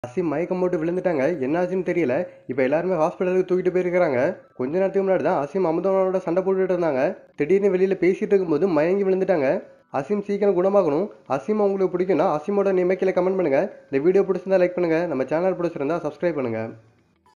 அசீம் மயக்கம் போட்டு விழுந்துட்டாங்க. என்னாச்சுன்னு தெரியல. இப்போ எல்லாருமே ஹாஸ்பிட்டலுக்கு தூக்கிட்டு போயிருக்காங்க. கொஞ்ச நேரத்துக்கு முன்னாடி தான் அசீம் அமுதவானோட சண்டை போட்டுட்டு இருந்தாங்க. திடீர்னு வெளியில பேசிட்டு இருக்கும்போது மயங்கி விழுந்துட்டாங்க. அசீம் சீக்கிரம் குணமாகணும். அசீம் உங்களுக்கு பிடிக்கும்னா அசீமோட நேமை கீழே கமெண்ட் பண்ணுங்க. இந்த வீடியோ பிடிச்சிருந்தா லைக் பண்ணுங்க. நம்ம சேனல் பிடிச்சிருந்தா சப்ஸ்கிரைப் பண்ணுங்க.